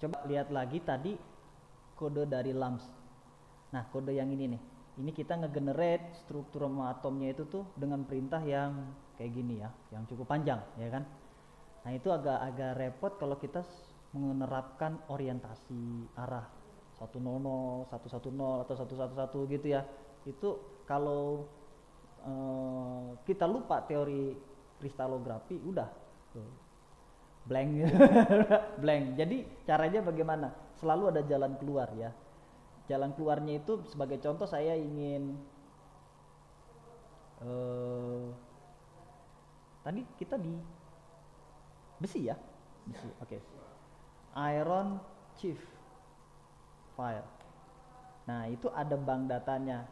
Coba lihat lagi tadi kode dari LAMS. Nah, kode yang ini nih. Ini kita ngegenerate struktur atomnya itu tuh dengan perintah yang kayak gini ya, yang cukup panjang, ya kan? Nah, itu agak repot kalau kita menerapkan orientasi arah 100, 110 atau 111 gitu ya. Itu kalau kita lupa teori kristalografi, udah tuh, blank. Blank. Jadi caranya bagaimana? Selalu ada jalan keluar ya. Jalan keluarnya itu sebagai contoh saya ingin tadi kita di besi ya, besi. Oke. Iron chief file. Nah, itu ada bank datanya.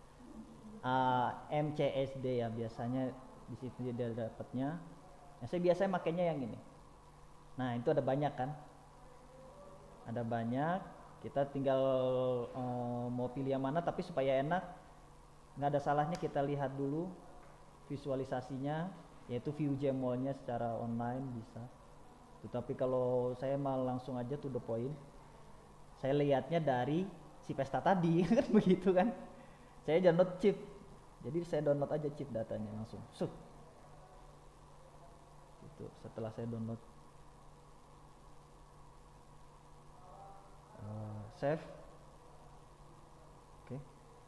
MCSD ya biasanya di situ dia dapatnya. Nah, saya biasanya makainya yang ini. Nah, itu ada banyak kan? Ada banyak. Kita tinggal mau pilih yang mana, tapi supaya enak, nggak ada salahnya kita lihat dulu visualisasinya, yaitu view Jmolnya secara online bisa. Tetapi kalau saya mau langsung aja to the point, saya lihatnya dari si pesta tadi kan begitu kan. Saya download chip, jadi saya download aja chip datanya langsung. Gitu. Setelah saya download, save. Oke.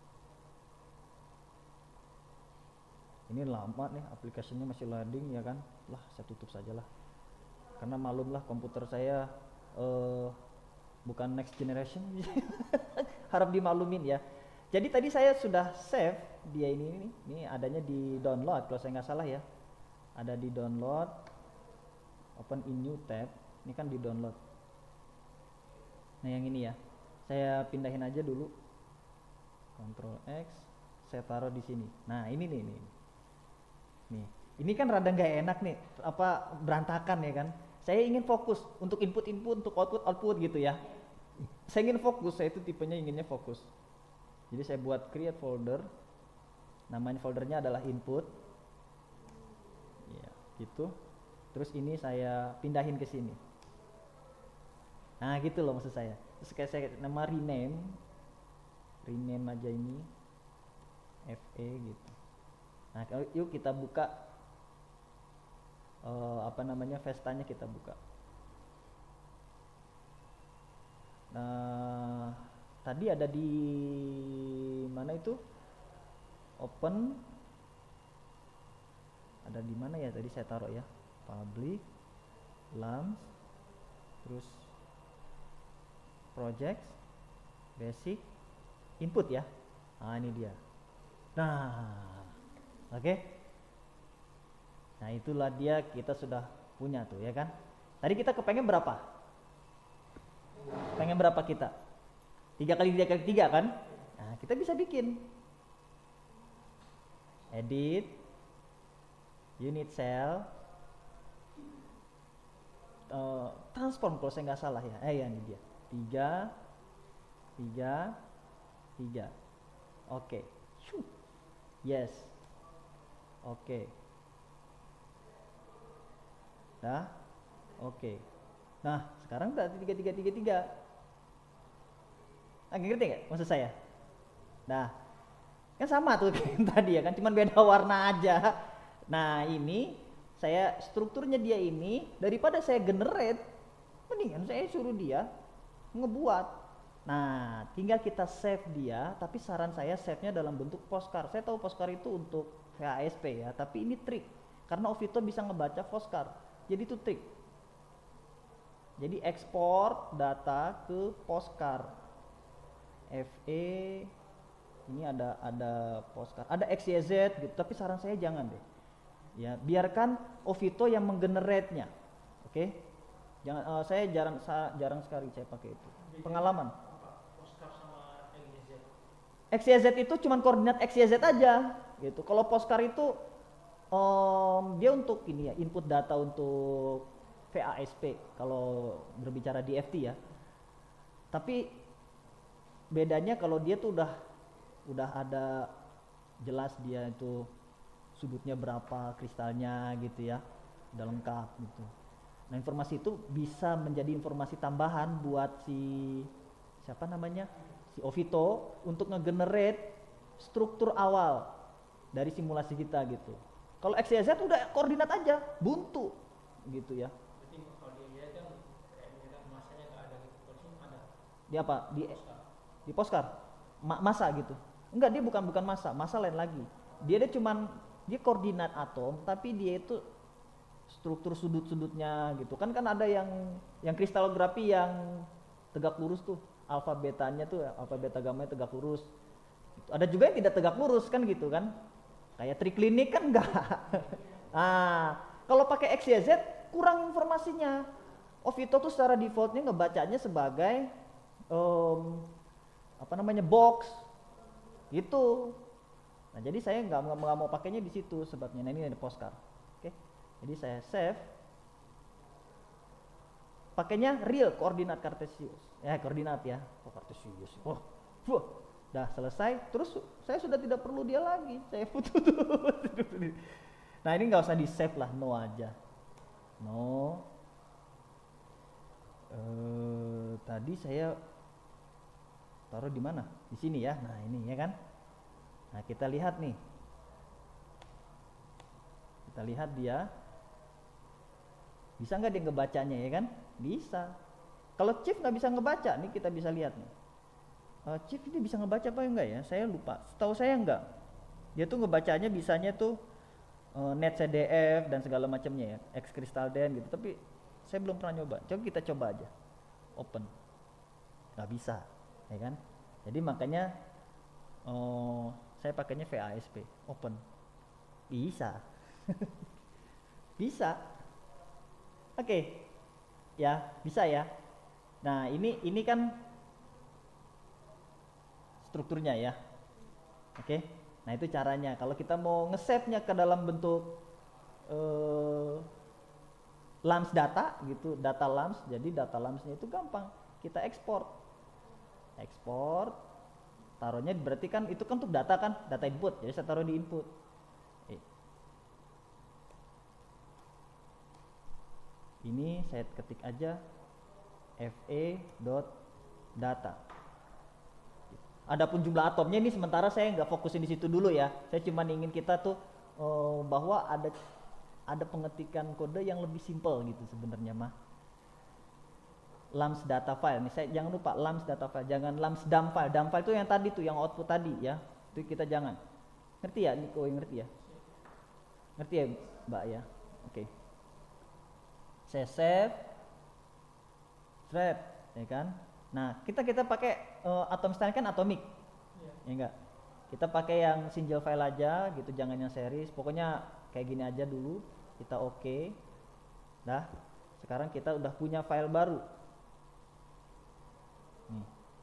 Ini lama nih, aplikasinya masih loading ya kan. Lah, saya tutup saja lah. Karena malum lah komputer saya bukan next generation. Harap dimaklumin ya. Jadi tadi saya sudah save dia ini adanya di download kalau saya nggak salah ya. Ada di download, open in new tab. Ini kan di download. Nah, yang ini ya. Saya pindahin aja dulu. Ctrl X, saya taruh di sini. Nah, ini nih. Nih. Ini kan rada nggak enak nih, apa berantakan ya kan. Saya ingin fokus untuk input, untuk output gitu ya. Saya ingin fokus, saya itu tipenya inginnya fokus. Jadi saya buat create folder. Namanya foldernya adalah input. Ya, gitu. Terus ini saya pindahin ke sini. Nah, gitu loh maksud saya. Terus kayak saya nama rename aja ini FE gitu. Nah, yuk kita buka Vestanya kita buka. Nah, tadi ada di mana itu? Open. Ada di mana ya? Tadi saya taruh ya. Public, LAMS, terus projects, basic, input ya. Nah, ini dia. Nah, oke. Nah, itulah dia, kita sudah punya tuh ya kan. Tadi kita kepengen berapa? Pengen berapa kita? 3x3x3 kan? Nah, kita bisa bikin edit unit cell, transform kalau saya nggak salah ya. Ya ini dia. 3. Oke. Yes. Oke. Nah, oke. Nah, sekarang udah 3. Ngerti nggak maksud saya? Nah, kan sama tuh kayak tadi ya kan, cuman beda warna aja. Nah, ini saya strukturnya dia ini, daripada saya generate, mendingan saya suruh dia ngebuat. Nah, tinggal kita save dia, tapi saran saya save-nya dalam bentuk postcard. Saya tahu postcard itu untuk VASP ya, tapi ini trik. Karena Ovito bisa ngebaca postcard. Jadi itu trik. Jadi ekspor data ke postcard. FE ini ada postcard, ada XYZ gitu, tapi saran saya jangan deh. Ya, biarkan Ovito yang menggenerate-nya. Oke? Jangan saya jarang sekali saya pakai itu. Pengalaman. Postcard sama XYZ. XYZ itu cuma koordinat XYZ aja gitu. Kalau postcard itu dia untuk ini ya, input data untuk VASP kalau berbicara di FT ya. Tapi bedanya kalau dia tuh udah ada jelas dia itu sudutnya berapa, kristalnya gitu ya, udah lengkap gitu. Nah, informasi itu bisa menjadi informasi tambahan buat siapa namanya, si Ovito untuk ngegenerate struktur awal dari simulasi kita gitu. Kalau X, Y, Z udah koordinat aja, buntu gitu ya. Berarti kalau dilihat kan kayak misalkan masanya nggak ada gitu, polisi ada Di apa? Oscar. Di postcard. Masa gitu. Enggak, dia bukan masa lain lagi. Dia cuman dia koordinat atom, tapi dia itu struktur sudut-sudutnya gitu kan ada yang kristalografi yang tegak lurus tuh, alfa betanya tuh, alfa beta gamanya tegak lurus gitu. Ada juga yang tidak tegak lurus kan gitu kan, kayak triklinik kan enggak. Kalau pakai X, Y, Z kurang informasinya. Ovito tuh secara defaultnya ngebacanya sebagai box gitu. Nah, jadi saya nggak mau pakainya di situ sebabnya. Nah, ini ada postcard. Oke. Jadi saya save. Pakainya real koordinat Cartesius. Koordinat ya. Cartesius. Dah selesai. Terus saya sudah tidak perlu dia lagi. Saya putus. Nah, ini nggak usah di save lah, no aja. No. Tadi saya taruh di mana? Di sini ya. Nah, ini ya kan. Nah, kita lihat nih. Kita lihat dia. Bisa nggak dia ngebacanya ya kan? Bisa. Kalau Chief nggak bisa ngebaca, nih kita bisa lihat nih. Chief ini bisa ngebaca apa enggak ya? Saya lupa. Setahu saya enggak. Dia tuh ngebacanya bisanya tuh net CDF dan segala macamnya ya, X Crystal Den gitu. Tapi saya belum pernah nyoba. Coba kita coba aja. Open. Nggak bisa, ya kan? Jadi makanya saya pakainya VASP, open. Bisa. Bisa. Oke. Ya, bisa ya. Nah, ini kan strukturnya ya. Oke. Nah, itu caranya. Kalau kita mau nge-save-nya ke dalam bentuk LAMS data gitu, data LAMS. Jadi data LAMS-nya itu gampang. Kita ekspor, taruhnya berarti kan itu kan untuk data kan, data input. Jadi saya taruh di input. Ini saya ketik aja fe.data. Adapun jumlah atomnya ini sementara saya nggak fokusin di situ dulu ya. Saya cuma ingin kita tuh bahwa ada pengetikan kode yang lebih simple gitu sebenarnya mah. LAMS data file. Nih saya jangan lupa LAMS data file, jangan LAMS dump file. Dump file itu yang tadi tuh, yang output tadi ya. Itu kita jangan. Ngerti ya? Niko yang ngerti ya? Ngerti ya, Mbak ya? Oke. Saya save, ya kan? Nah, kita pakai atom style kan atomik. Ya enggak? Kita pakai yang single file aja gitu, jangan yang series. Pokoknya kayak gini aja dulu. Kita oke. Dah. Sekarang kita udah punya file baru. Nih.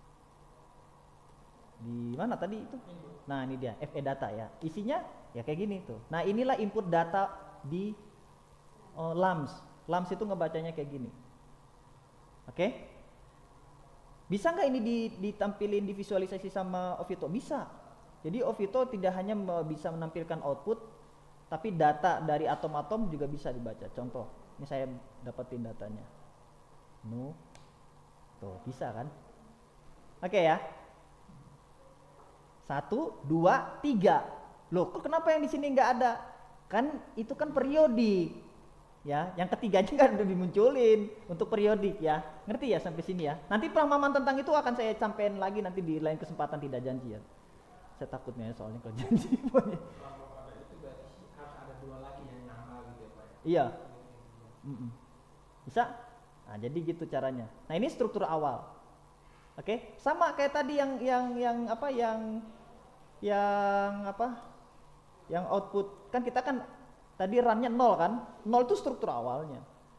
Di mana tadi itu? Nah, ini dia, FE data ya. Isinya ya kayak gini tuh. Nah, inilah input data di LAMS. LAMS itu ngebacanya kayak gini. Oke? Bisa nggak ini ditampilin, divisualisasi sama Ovito? Bisa. Jadi Ovito tidak hanya bisa menampilkan output, tapi data dari atom-atom juga bisa dibaca. Contoh, ini saya dapetin datanya. No. Tuh, bisa kan? Oke ya. 1, 2, 3. Loh, kok kenapa yang di sini nggak ada? Kan itu kan periodik. Ya, yang ketiganya kan udah dimunculin untuk periodik ya. Ngerti ya sampai sini ya? Nanti pemahaman tentang itu akan saya sampaikan lagi nanti di lain kesempatan, tidak janji ya. Saya takutnya soalnya kalau janji. Kalau ada itu berarti harus ada 2 lagi yang nama gitu ya Pak. Iya. Bisa? Nah, jadi gitu caranya. Nah, ini struktur awal. Oke, sama kayak tadi yang output kan kita kan tadi run-nya 0 kan? 0 itu struktur awalnya.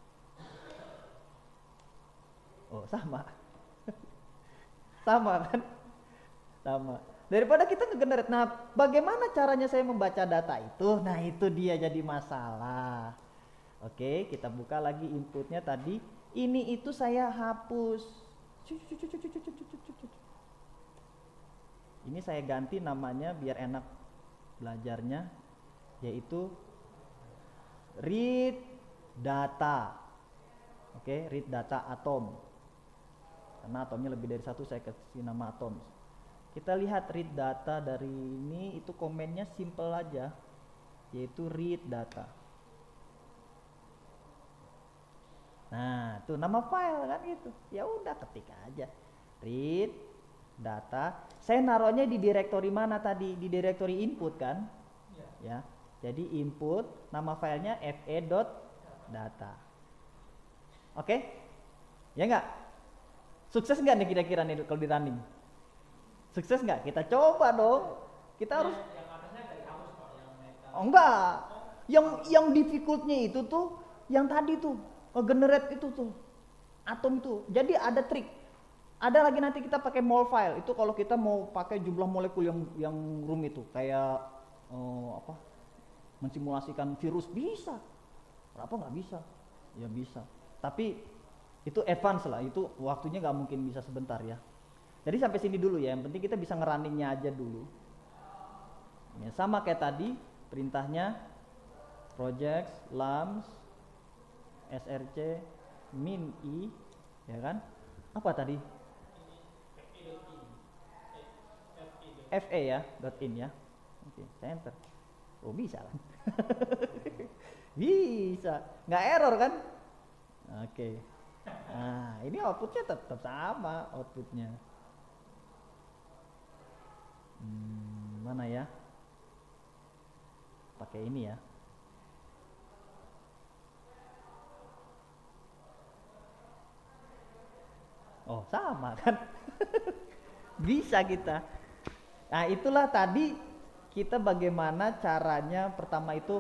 Oh, sama. Sama kan? Sama. Daripada kita nge-generate. Nah, bagaimana caranya saya membaca data itu? Nah, itu dia jadi masalah. Oke, kita buka lagi inputnya tadi. Ini itu saya hapus. Ini saya ganti namanya biar enak belajarnya, yaitu read data. Oke, read data atom. Karena atomnya lebih dari satu, saya kasih nama atom. Kita lihat read data dari ini, itu komennya simple aja, yaitu read data. Nah, tuh nama file kan gitu. Ya udah, ketik aja read data. Saya naruhnya di direktori mana tadi? Di direktori input kan? Ya. Jadi input, nama filenya fe.data. Oke? Ya enggak? Sukses nggak nih kira-kira nih kalau di running? Sukses nggak? Kita coba dong. Kita harus. Yang atasnya dari hapus kok, yang meta. Oh enggak. Yang difficultnya itu tuh, yang tadi tuh, generate itu tuh, atom itu. Jadi ada trik. Ada lagi nanti kita pakai mol file. Itu kalau kita mau pakai jumlah molekul yang rumit tuh, kayak mensimulasikan virus bisa. Kenapa nggak bisa? Ya bisa. Tapi itu advance lah, itu waktunya nggak mungkin bisa sebentar ya. Jadi sampai sini dulu ya, yang penting kita bisa ngerunningnya aja dulu ya, sama kayak tadi perintahnya projects lams src min i ya kan. Apa tadi? fe ya, .in ya. Oke, saya enter. Oh bisa kan? Bisa, nggak error kan? Oke. Nah, ini outputnya tetap sama outputnya. Mana ya? Pakai ini ya. Oh, sama kan? Bisa kita. Nah, itulah tadi kita bagaimana caranya. Pertama itu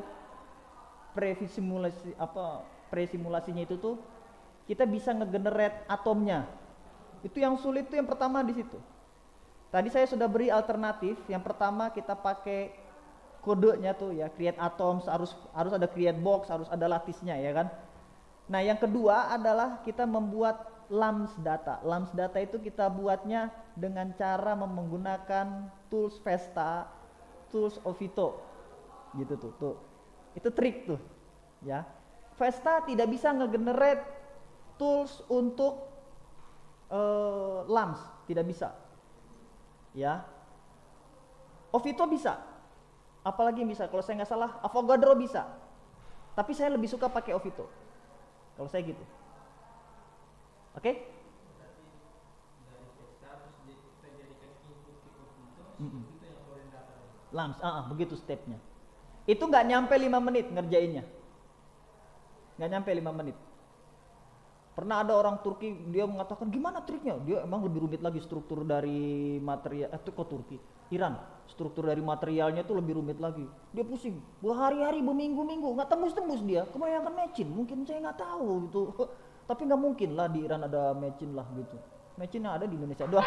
presimulasinya itu tuh kita bisa ngegenerate atomnya. Itu yang sulit tuh yang pertama di situ. Tadi saya sudah beri alternatif. Yang pertama kita pakai kodenya tuh ya, create atoms, harus ada create box, harus ada lattice-nya ya kan. Nah, yang kedua adalah kita membuat lams data. Lams data itu kita buatnya dengan cara menggunakan tools Vesta, tools Ovito. Gitu tuh. Itu trik tuh. Ya. Vesta tidak bisa ngegenerate tools untuk lams, tidak bisa. Ya. Ovito bisa. Apalagi yang bisa? Kalau saya nggak salah, Avogadro bisa. Tapi saya lebih suka pakai Ovito. Kalau saya gitu. Oke? Dari Vesta terus kita jadikan input ke Ovito, itu yang keluarin data. Lams, begitu stepnya. Itu nggak nyampe 5 menit ngerjainnya. Nggak nyampe 5 menit. Pernah ada orang Turki, dia mengatakan gimana triknya? Dia emang lebih rumit lagi struktur dari material, Turki, Iran. Struktur dari materialnya itu lebih rumit lagi. Dia pusing, berhari-hari, berminggu-minggu, nggak tembus-tembus dia. Kebanyakan mecin, mungkin saya nggak tahu gitu. Tapi nggak mungkin lah di Iran ada mecin lah gitu. Mecinnya ada di Indonesia doang.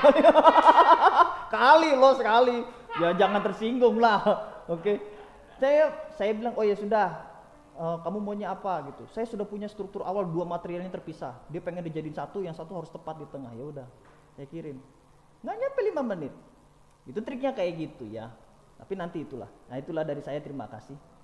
Sekali. Ya jangan tersinggung lah. Oke. Saya bilang, oh ya sudah. Kamu maunya apa gitu. Saya sudah punya struktur awal, 2 materialnya terpisah. Dia pengen dijadiin satu, yang satu harus tepat di tengah. Ya udah, saya kirim. Nggak nyampe 5 menit. Itu triknya kayak gitu ya. Tapi nanti itulah. Nah, itulah dari saya, terima kasih.